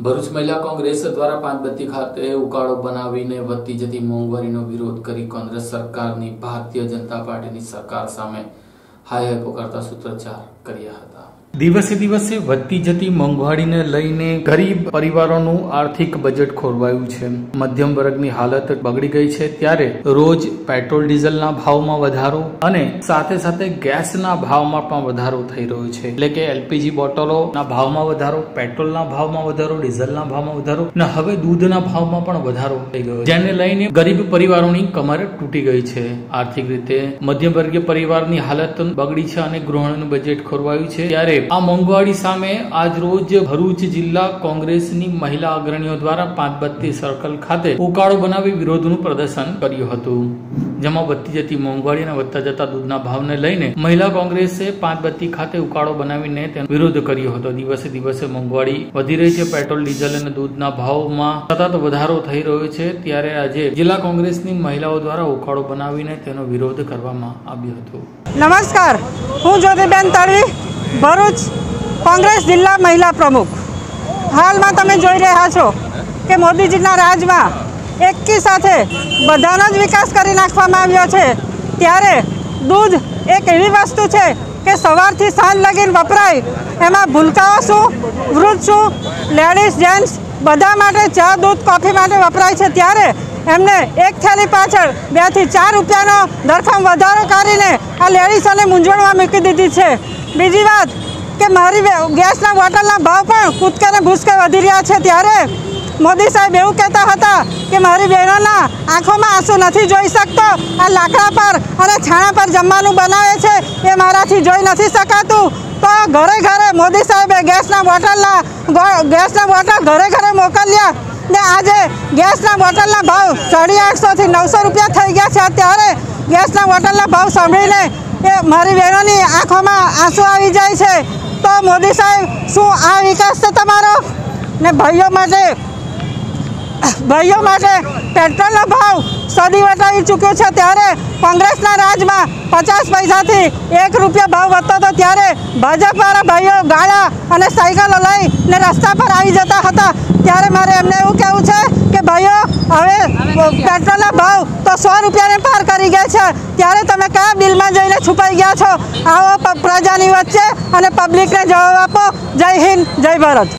ભરૂચ મહિલા કોંગ્રેસ દ્વારા પાંચબત્તી ખાતે ઉકાળો બનાવીને વધતી જતી મોંઘવારીનો વિરોધ કરી કોંગ્રેસ સરકારની ભારતીય જનતા પાર્ટીની સરકાર સામે હાય પોકારતા સૂત્રોચ્ચાર કર્યા હતા। દિવસે દિવસે વધતી જતી મોંઘવારીને લઈને ગરીબ પરિવારોનું આર્થિક બજેટ ખોરવાયું છે। મધ્યમ વર્ગની હાલત બગડી ગઈ છે। ત્યારે રોજ પેટ્રોલ ડીઝલના ભાવમાં વધારો અને સાથે સાથે ગેસના ભાવમાં પણ વધારો થઈ રહ્યો છે। એટલે કે એલપીજી બોટલોના ભાવમાં વધારો, પેટ્રોલના ભાવમાં વધારો, ડીઝલના ભાવમાં વધારો અને હવે દૂધના ભાવમાં પણ વધારો થઈ ગયો, જેને લઈને ગરીબ પરિવારોની કમર તૂટી ગઈ છે। આર્થિક રીતે મધ્યમ વર્ગીય પરિવારની હાલત બગડી છે અને ગૃહિણીનું બજેટ ખોરવાયું છે। ત્યારે આ મોંઘવારી સામે આજ રોજ ભરૂચ જિલ્લા કોંગ્રેસની મહિલા અગ્રણીઓ દ્વારા પાંચબત્તી સર્કલ ખાતે ઉકાળો બનાવી વિરોધનું પ્રદર્શન કર્યું હતું, જેમાં વધતી જતી મોંઘવારી અને વધતા જતા દૂધના ભાવને લઈને મહિલા કોંગ્રેસે પાંચબત્તી ખાતે ઉકાળો બનાવીને તેનો વિરોધ કર્યો હતો। દિવસે દિવસે મોંઘવારી વધી રહી છે, પેટ્રોલ ડીઝલ અને દૂધના ભાવમાં સતત વધારો થઈ રહ્યો છે। ત્યારે આજે જિલ્લા કોંગ્રેસની મહિલાઓ દ્વારા ઉકાળો બનાવીને તેનો વિરોધ કરવામાં આવ્યો હતો। નમસ્કાર, હું જ્યોતિબેન તળવી, ભરૂચ કોંગ્રેસ જિલ્લા મહિલા પ્રમુખ। હાલમાં તમે જોઈ રહ્યા છો કે મોદીજીના રાજમાં એકી સાથે બધાનો જ વિકાસ કરી નાખવામાં આવ્યો છે। ત્યારે દૂધ એક એવી વસ્તુ છે કે સવારથી સાંજ લગીને વપરાય, એમાં ભૂલકાઓ શું, વૃદ્ધ શું, લેડીઝ જેન્ટ્સ બધા માટે ચા, દૂધ, કોફી માટે વપરાય છે। ત્યારે એમને એક થેલી પાછળ 2 થી 4 રૂપિયાનો ધરખમ વધારો કરીને આ લેડીઝોને મૂંઝવણમાં મૂકી દીધી છે। બીજી વાત કે મારી ગેસના બોટલના ભાવ પણ કૂદકે ને ભૂસકે વધી રહ્યા છે। ત્યારે મોદી સાહેબ એવું કહેતા હતા કે મારી બહેનોના આંખોમાં આંસુ નથી જોઈ શકતો, આ લાકડા પર અને છાણા પર જમવાનું બનાવે છે એ મારાથી જોઈ નથી શકાતું। તો ઘરે ઘરે મોદી સાહેબે ગેસના બોટલ ઘરે ઘરે મોકલ્યા ને આજે ગેસના બોટલના ભાવ 850 થી 900 રૂપિયા થઈ ગયા છે। ત્યારે ગેસના બોટલના ભાવ સાંભળીને એ મારી બહેનોની આંખોમાં આંસુ આવી જાય છે। તો મોદી સાહેબ, શું આ વિકાસ છે તમારો? ને ભાઈઓ માટે પેટ્રોલનો ભાવ સદી વટાવી ચૂક્યો છે। ત્યારે કોંગ્રેસના રાજમાં 50 પૈસાથી 1 રૂપિયા ભાવ વધતો હતો, ત્યારે ભાજપવાળા ભાઈઓ ગાડા અને સાયકલો લઈને રસ્તા પર આવી જતા હતા। ત્યારે મારે એમને એવું કહેવું છે કે ભાઈઓ, હવે પેટ્રોલના ભાવ તો 100 રૂપિયાને પાર કરી ગયા છે। ત્યારે તમે કયા બિલમાં જઈને છુપાઈ ગયા છો? આવો પ્રજાની વચ્ચે અને પબ્લિકને જવાબ આપો। જય હિન્દ, જય ભારત।